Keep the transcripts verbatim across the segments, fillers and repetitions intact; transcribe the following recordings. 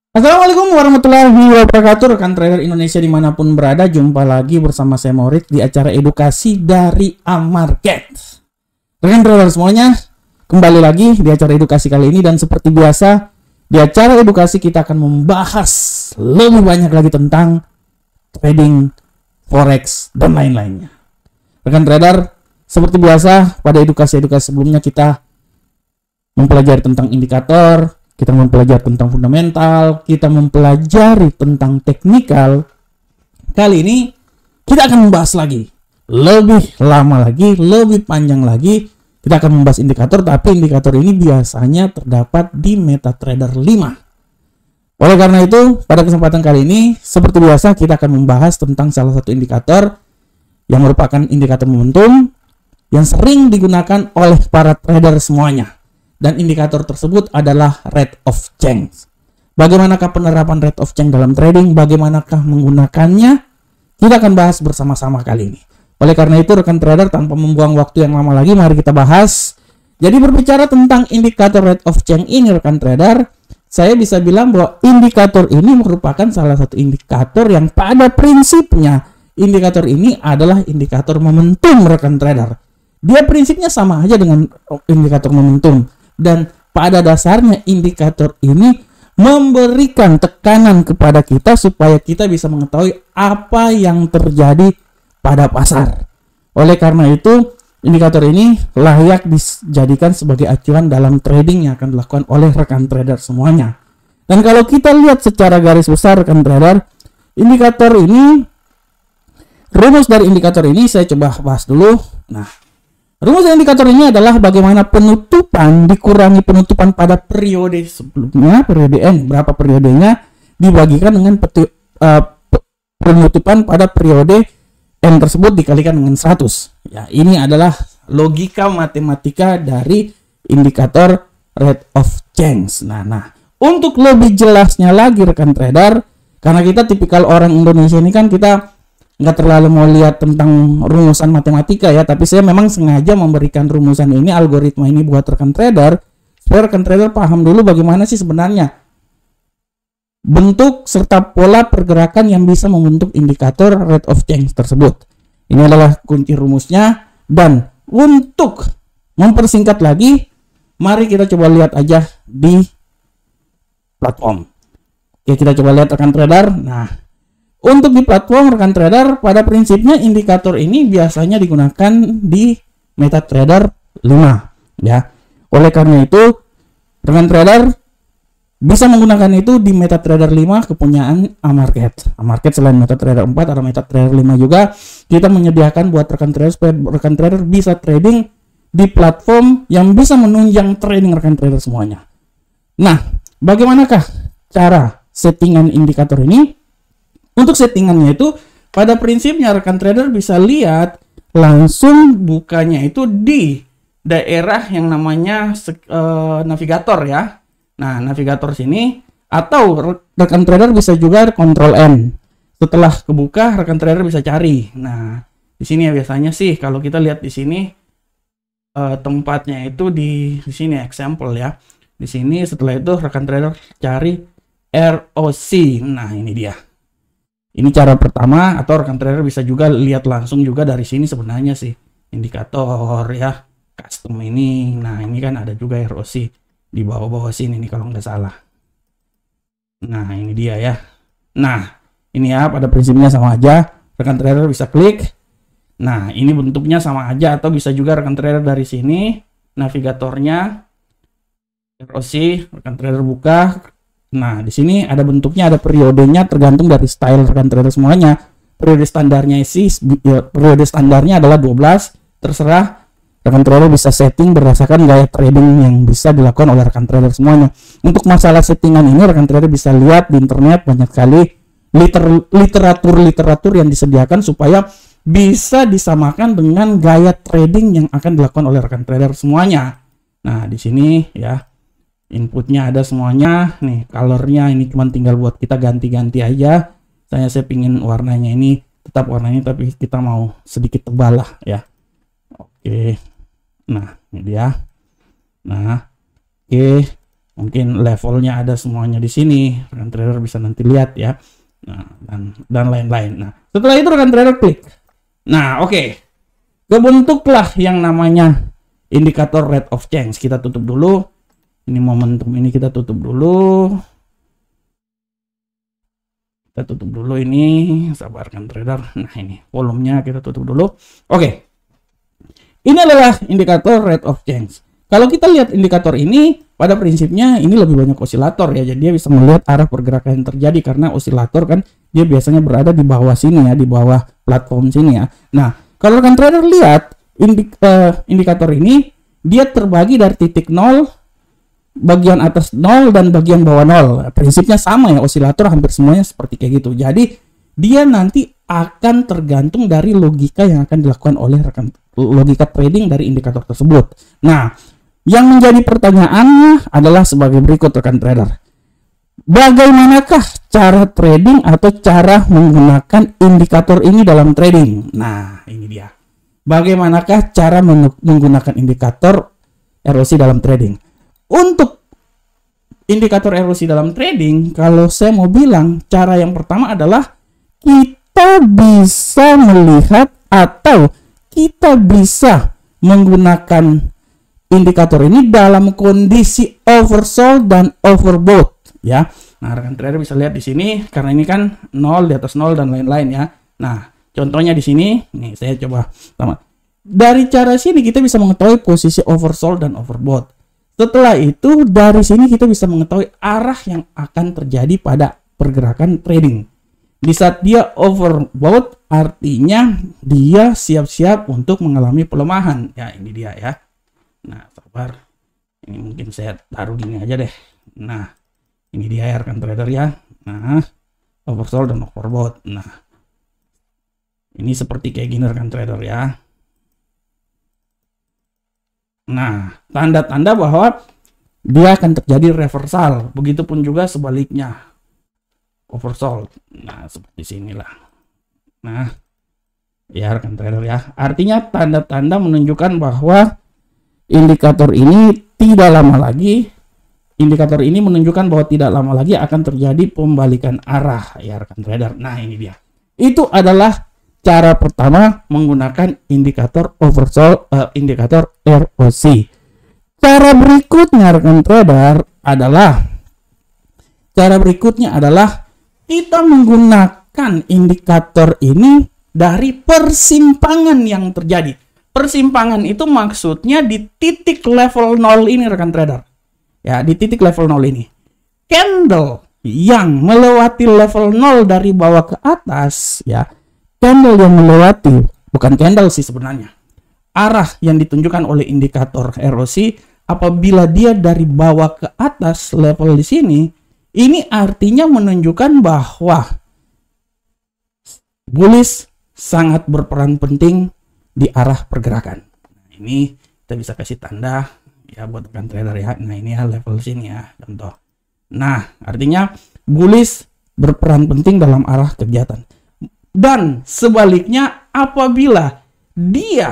Assalamualaikum warahmatullahi wabarakatuh, rekan trader Indonesia dimanapun berada. Jumpa lagi bersama saya Maurid di acara edukasi dari Amarket. Rekan trader semuanya, kembali lagi di acara edukasi kali ini. Dan seperti biasa, di acara edukasi kita akan membahas lebih banyak lagi tentang trading, forex, dan lain-lainnya. Rekan trader, seperti biasa pada edukasi-edukasi sebelumnya kita mempelajari tentang indikator, kita mempelajari tentang fundamental, kita mempelajari tentang teknikal. Kali ini kita akan membahas lagi, lebih lama lagi, lebih panjang lagi. Kita akan membahas indikator, tapi indikator ini biasanya terdapat di MetaTrader lima. Oleh karena itu, pada kesempatan kali ini, seperti biasa kita akan membahas tentang salah satu indikator yang merupakan indikator momentum yang sering digunakan oleh para trader semuanya. Dan indikator tersebut adalah rate of change. Bagaimanakah penerapan rate of change dalam trading? Bagaimanakah menggunakannya? Kita akan bahas bersama-sama kali ini. Oleh karena itu, rekan trader, tanpa membuang waktu yang lama lagi, mari kita bahas. Jadi berbicara tentang indikator rate of change ini, rekan trader, saya bisa bilang bahwa indikator ini merupakan salah satu indikator yang pada prinsipnya, indikator ini adalah indikator momentum, rekan trader. Dia prinsipnya sama aja dengan indikator momentum. Dan pada dasarnya indikator ini memberikan tekanan kepada kita supaya kita bisa mengetahui apa yang terjadi pada pasar. Oleh karena itu, indikator ini layak dijadikan sebagai acuan dalam trading yang akan dilakukan oleh rekan trader semuanya. Dan kalau kita lihat secara garis besar, rekan trader, indikator ini, rumus dari indikator ini saya coba bahas dulu. Nah, rumus indikator ini adalah bagaimana penutupan dikurangi penutupan pada periode sebelumnya, periode N, berapa periodenya, dibagikan dengan peti, uh, penutupan pada periode N tersebut dikalikan dengan seratus. Ya, ini adalah logika matematika dari indikator rate of change. Nah, nah, untuk lebih jelasnya lagi, rekan trader, karena kita tipikal orang Indonesia ini kan kita nggak terlalu mau lihat tentang rumusan matematika ya, tapi saya memang sengaja memberikan rumusan ini, algoritma ini buat rekan trader, supaya rekan trader paham dulu bagaimana sih sebenarnya bentuk serta pola pergerakan yang bisa membentuk indikator rate of change tersebut. Ini adalah kunci rumusnya. Dan untuk mempersingkat lagi, mari kita coba lihat aja di platform. Oke, kita coba lihat rekan trader. Nah, untuk di platform rekan trader, pada prinsipnya indikator ini biasanya digunakan di MetaTrader lima ya. Oleh karena itu, rekan trader bisa menggunakan itu di MetaTrader lima kepunyaan Amarket. Amarket selain MetaTrader empat atau MetaTrader lima juga kita menyediakan buat rekan trader supaya rekan trader bisa trading di platform yang bisa menunjang trading rekan trader semuanya. Nah, bagaimanakah cara settingan indikator ini? Untuk settingannya itu, pada prinsipnya rekan trader bisa lihat langsung bukanya itu di daerah yang namanya uh, navigator ya. Nah, navigator sini, atau rekan trader bisa juga Control N. Setelah kebuka, rekan trader bisa cari. Nah, di sini ya biasanya sih kalau kita lihat di sini uh, tempatnya itu di, di sini example ya. Di sini setelah itu rekan trader cari R O C. Nah, ini dia. Ini cara pertama, atau rekan trader bisa juga lihat langsung juga dari sini sebenarnya sih indikator ya, custom ini. Nah, ini kan ada juga R O C di bawah-bawah sini nih kalau nggak salah. Nah, ini dia ya. Nah, ini ya pada prinsipnya sama aja. Rekan trader bisa klik. Nah, ini bentuknya sama aja, atau bisa juga rekan trader dari sini navigatornya R O C, rekan trader buka. Nah, di sini ada bentuknya, ada periodenya, tergantung dari style rekan trader semuanya. Periode standarnya sih, periode standarnya adalah dua belas. Terserah rekan trader bisa setting berdasarkan gaya trading yang bisa dilakukan oleh rekan trader semuanya. Untuk masalah settingan ini, rekan trader bisa lihat di internet banyak kali liter, literatur-literatur yang disediakan supaya bisa disamakan dengan gaya trading yang akan dilakukan oleh rekan trader semuanya. Nah, di sini ya, inputnya ada semuanya nih, colornya ini cuma tinggal buat kita ganti-ganti aja. Saya saya pingin warnanya ini tetap warnanya, tapi kita mau sedikit tebal lah ya. Oke, nah ini dia. Nah, oke, mungkin levelnya ada semuanya di sini, rekan trader bisa nanti lihat ya. Nah, dan dan lain-lain. Nah, setelah itu rekan trader klik. Nah, oke. Okay. Kebentuklah yang namanya indikator rate of change. Kita tutup dulu. Ini momentum ini kita tutup dulu. Kita tutup dulu ini, sabarkan trader. Nah, ini volumenya kita tutup dulu. Oke. Okay. Ini adalah indikator rate of change. Kalau kita lihat indikator ini, pada prinsipnya ini lebih banyak osilator ya. Jadi dia bisa melihat arah pergerakan yang terjadi karena osilator kan dia biasanya berada di bawah sini ya, di bawah platform sini ya. Nah, kalau rekan trader lihat indik, uh, indikator ini dia terbagi dari titik nol, bagian atas nol dan bagian bawah nol. Prinsipnya sama ya, osilator hampir semuanya seperti kayak gitu. Jadi dia nanti akan tergantung dari logika yang akan dilakukan oleh rekan logika trading dari indikator tersebut. Nah, yang menjadi pertanyaannya adalah sebagai berikut rekan trader. Bagaimanakah cara trading atau cara menggunakan indikator ini dalam trading? Nah, ini dia. Bagaimanakah cara menggunakan indikator R O C dalam trading? Untuk indikator R O C dalam trading, kalau saya mau bilang, cara yang pertama adalah kita bisa melihat atau kita bisa menggunakan indikator ini dalam kondisi oversold dan overbought ya. Nah, rekan trader bisa lihat di sini karena ini kan nol di atas nol dan lain-lain ya. Nah, contohnya di sini, nih saya coba sama. Dari cara sini kita bisa mengetahui posisi oversold dan overbought. Setelah itu dari sini kita bisa mengetahui arah yang akan terjadi pada pergerakan trading. Di saat dia overbought artinya dia siap-siap untuk mengalami pelemahan. Ya, ini dia ya. Nah, sabar. Ini mungkin saya taruh gini aja deh. Nah, ini dia ya rekan trader ya. Nah, oversold dan overbought. Nah, ini seperti kayak gini rekan trader ya. Nah, tanda-tanda bahwa dia akan terjadi reversal. Begitupun juga sebaliknya. Oversold. Nah, seperti sinilah. Nah, ya rekan trader ya. Artinya tanda-tanda menunjukkan bahwa indikator ini tidak lama lagi, indikator ini menunjukkan bahwa tidak lama lagi akan terjadi pembalikan arah ya rekan trader. Nah, ini dia. Itu adalah cara pertama menggunakan indikator oversold, uh, indikator R O C. Cara berikutnya rekan trader adalah cara berikutnya adalah kita menggunakan indikator ini dari persimpangan yang terjadi. Persimpangan itu maksudnya di titik level nol ini rekan trader. Ya, di titik level nol ini. Candle yang melewati level nol dari bawah ke atas ya. Candle yang melewati, bukan candle sih sebenarnya. Arah yang ditunjukkan oleh indikator R O C apabila dia dari bawah ke atas level di sini, ini artinya menunjukkan bahwa bullish sangat berperan penting di arah pergerakan. Nah, ini kita bisa kasih tanda ya buat rekan trader ya. Nah, ini ya level sini ya contoh. Nah, artinya bullish berperan penting dalam arah kegiatan. Dan sebaliknya apabila dia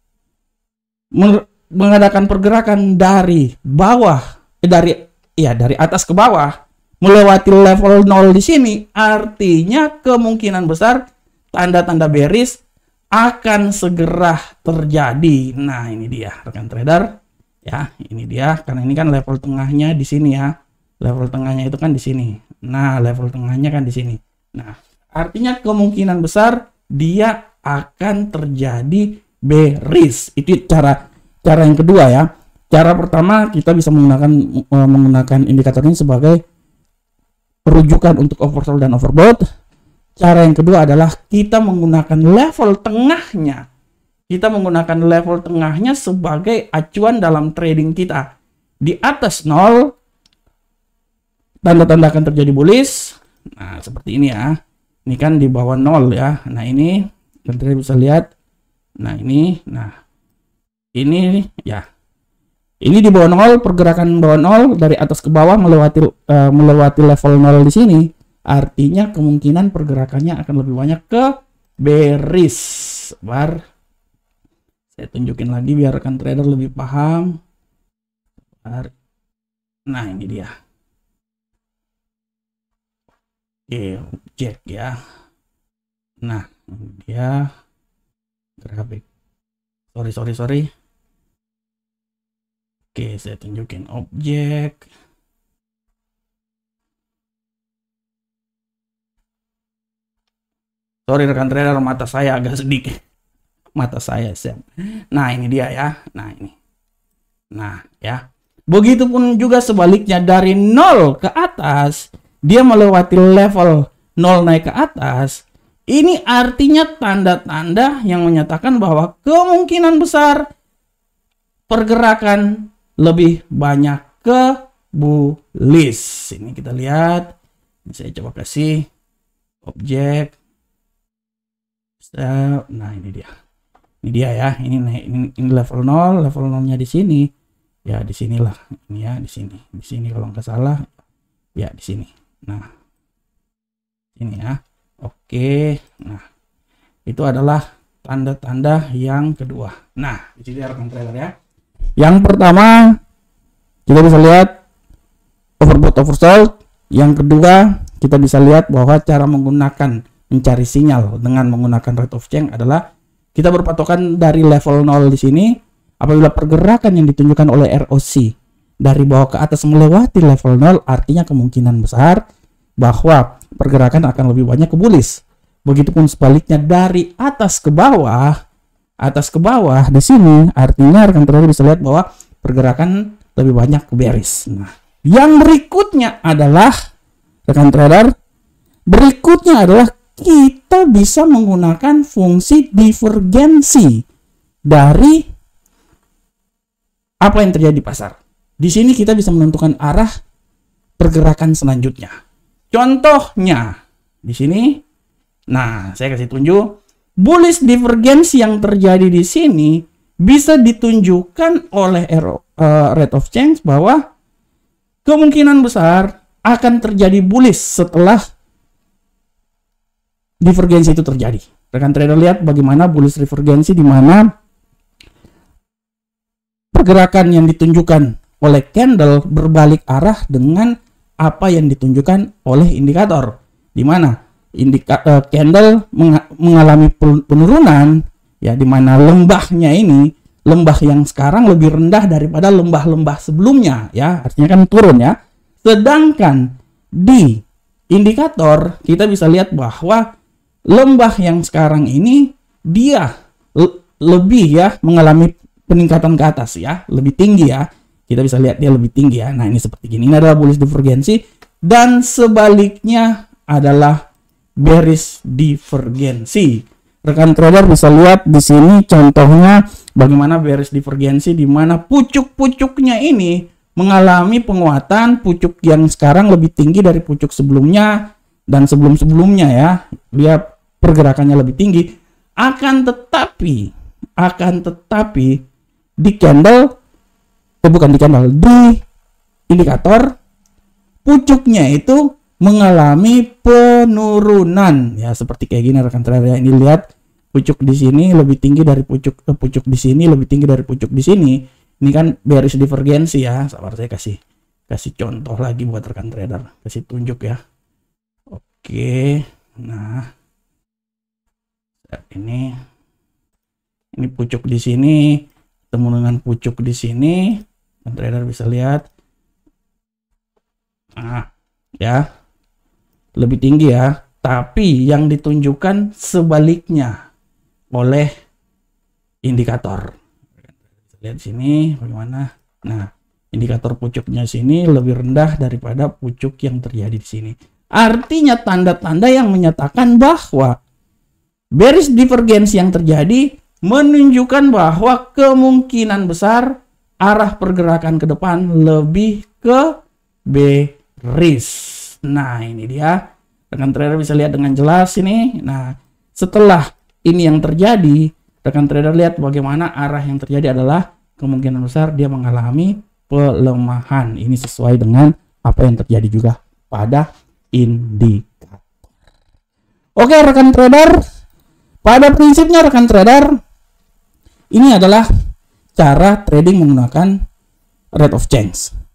mengadakan pergerakan dari bawah eh, dari ya dari atas ke bawah melewati level nol di sini, artinya kemungkinan besar tanda-tanda bearish akan segera terjadi. Nah, ini dia rekan trader ya, ini dia karena ini kan level tengahnya di sini ya. Level tengahnya itu kan di sini. Nah, level tengahnya kan di sini. Nah, artinya kemungkinan besar dia akan terjadi bearish. Itu cara cara yang kedua ya. Cara pertama kita bisa menggunakan menggunakan indikator ini sebagai rujukan untuk oversold dan overbought. Cara yang kedua adalah kita menggunakan level tengahnya. Kita menggunakan level tengahnya sebagai acuan dalam trading kita. Di atas nol, tanda-tanda akan terjadi bullish. Nah, seperti ini ya. Ini kan di bawah nol ya. Nah, ini kita bisa lihat. Nah, ini. Nah, ini ya. Ini di bawah nol, pergerakan bawah nol dari atas ke bawah melewati uh, melewati level nol di sini. Artinya kemungkinan pergerakannya akan lebih banyak ke bearish. Bar. Saya tunjukin lagi biar rekan trader lebih paham. Bar. Nah, ini dia. Oke, objek ya. Nah, ini dia grafik. Sorry, sorry, sorry. Oke, saya tunjukin objek. Sorry rekan trader, mata saya agak sedikit. Mata saya, Sam. Nah, ini dia ya. Nah, ini. Nah, ya. Begitupun juga sebaliknya dari nol ke atas, dia melewati level nol naik ke atas. Ini artinya tanda-tanda yang menyatakan bahwa kemungkinan besar pergerakan lebih banyak ke bullish. Ini kita lihat. Ini saya coba kasih objek. Nah, ini dia. Ini dia ya. Ini ini, ini level nol, level nolnya di sini. Ya, di sinilah. Ini ya, di sini. Di sini kalau nggak salah. Ya, di sini. Nah. Ini ya. Oke. Nah. Itu adalah tanda-tanda yang kedua. Nah, di sini rekan trader ya. Yang pertama, kita bisa lihat overbought oversold. Yang kedua, kita bisa lihat bahwa cara menggunakan mencari sinyal dengan menggunakan rate of change adalah kita berpatokan dari level nol di sini. Apabila pergerakan yang ditunjukkan oleh R O C dari bawah ke atas melewati level nol, artinya kemungkinan besar bahwa pergerakan akan lebih banyak ke bullish. Begitupun sebaliknya dari atas ke bawah, atas ke bawah di sini artinya rekan trader bisa lihat bahwa pergerakan lebih banyak ke bearish. Nah, yang berikutnya adalah rekan trader, berikutnya adalah kita bisa menggunakan fungsi divergensi dari apa yang terjadi di pasar. Di sini kita bisa menentukan arah pergerakan selanjutnya. Contohnya di sini, nah saya kasih tunjuk bullish divergensi yang terjadi di sini bisa ditunjukkan oleh uh, rate of change bahwa kemungkinan besar akan terjadi bullish setelah divergensi itu terjadi. Rekan trader lihat bagaimana bullish divergensi di mana pergerakan yang ditunjukkan oleh candle berbalik arah dengan apa yang ditunjukkan oleh indikator, di mana indika, uh, candle meng mengalami penurunan ya, di mana lembahnya ini lembah yang sekarang lebih rendah daripada lembah-lembah sebelumnya ya, artinya kan turun ya. Sedangkan di indikator kita bisa lihat bahwa lembah yang sekarang ini dia le lebih ya mengalami peningkatan ke atas ya, lebih tinggi ya. Kita bisa lihat dia lebih tinggi ya. Nah, ini seperti gini. Ini adalah bullish divergensi dan sebaliknya adalah bearish divergensi. Rekan trader bisa lihat di sini contohnya bagaimana bearish divergensi di mana pucuk-pucuknya ini mengalami penguatan, pucuk yang sekarang lebih tinggi dari pucuk sebelumnya dan sebelum-sebelumnya ya. Dia pergerakannya lebih tinggi. Akan tetapi akan tetapi di candle, eh bukan di candle, di indikator pucuknya itu mengalami penurunan ya, seperti kayak gini rekan trader ya. Ini lihat pucuk di sini lebih tinggi dari pucuk eh, pucuk di sini lebih tinggi dari pucuk di sini. Ini kan bearish divergensi ya. Sabar, saya kasih kasih contoh lagi buat rekan trader, kasih tunjuk ya. Oke, nah ini ini pucuk di sini ketemu dengan pucuk di sini, dan trader bisa lihat, nah ya lebih tinggi ya, tapi yang ditunjukkan sebaliknya oleh indikator. Lihat sini bagaimana. Nah, indikator pucuknya sini lebih rendah daripada pucuk yang terjadi di sini. Artinya tanda-tanda yang menyatakan bahwa bearish divergensi yang terjadi menunjukkan bahwa kemungkinan besar arah pergerakan ke depan lebih ke bearish. Nah, ini dia. Rekan trader bisa lihat dengan jelas ini. Nah, setelah ini yang terjadi, rekan trader lihat bagaimana arah yang terjadi adalah kemungkinan besar dia mengalami pelemahan. Ini sesuai dengan apa yang terjadi juga pada indikator. Oke, rekan trader. Pada prinsipnya rekan trader, ini adalah cara trading menggunakan rate of change.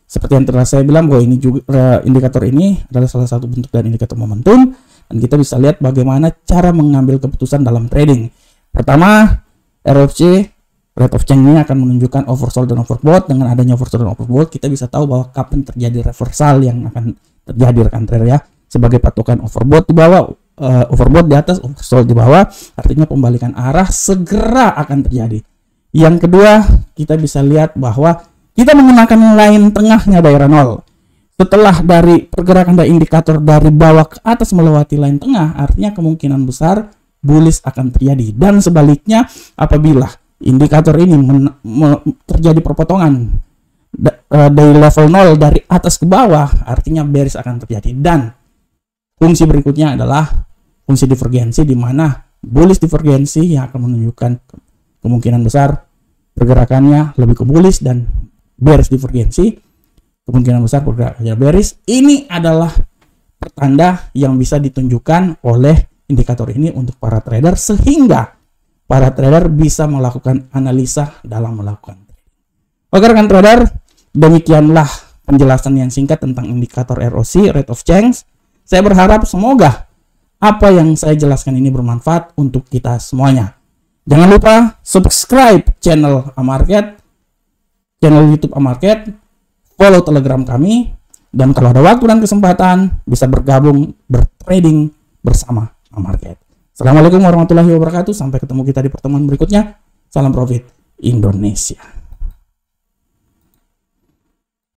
Seperti yang telah saya bilang bahwa ini juga indikator ini adalah salah satu bentuk dari indikator momentum, dan kita bisa lihat bagaimana cara mengambil keputusan dalam trading. Pertama, R F C rate of change ini akan menunjukkan oversold dan overbought. Dengan adanya oversold dan overbought, kita bisa tahu bahwa kapan terjadi reversal yang akan terjadi rekan trader ya. Sebagai patokan overbought di bawah, uh, overbought di atas, oversold di bawah, artinya pembalikan arah segera akan terjadi. Yang kedua, kita bisa lihat bahwa kita menggunakan line tengahnya daerah nol. Setelah dari pergerakan dari indikator dari bawah ke atas melewati line tengah, artinya kemungkinan besar bullish akan terjadi. Dan sebaliknya, apabila indikator ini men, me, terjadi perpotongan da, uh, dari level nol dari atas ke bawah, artinya bearish akan terjadi. Dan fungsi berikutnya adalah fungsi divergensi, di mana bullish divergensi yang akan menunjukkan kemungkinan besar pergerakannya lebih ke bullish, dan bearish divergensi kemungkinan besar pergerakannya bearish. Ini adalah pertanda yang bisa ditunjukkan oleh indikator ini untuk para trader, sehingga para trader bisa melakukan analisa dalam melakukan trading. Oke rekan trader, demikianlah penjelasan yang singkat tentang indikator R O C, rate of change. Saya berharap semoga apa yang saya jelaskan ini bermanfaat untuk kita semuanya. Jangan lupa subscribe channel Amarket, channel YouTube Amarket, follow Telegram kami, dan kalau ada waktu dan kesempatan bisa bergabung bertrading bersama Amarket. Assalamualaikum warahmatullahi wabarakatuh. Sampai ketemu kita di pertemuan berikutnya. Salam profit Indonesia.